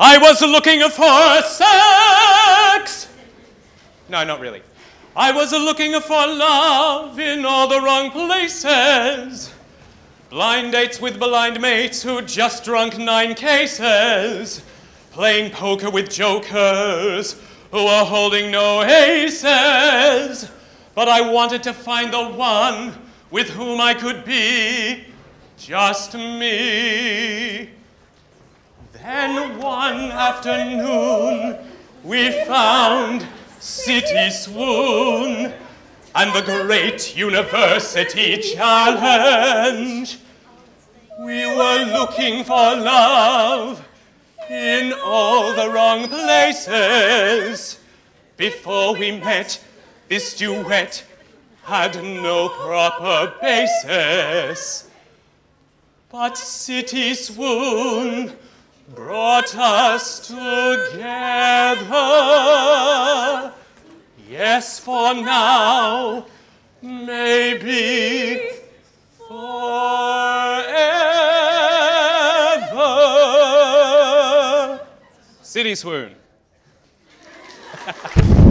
I was looking for sex. No, not really. I was looking for love in all the wrong places. Blind dates with blind mates who just drunk 9 cases. Playing poker with jokers who were holding no aces. But I wanted to find the one with whom I could be just me. Then one afternoon we found City Swoon and the great university challenge. We were looking for love in all the wrong places. Before we met, this duet had no proper basis. But City Swoon brought us together. Yes, for now, maybe forever. City Swoon.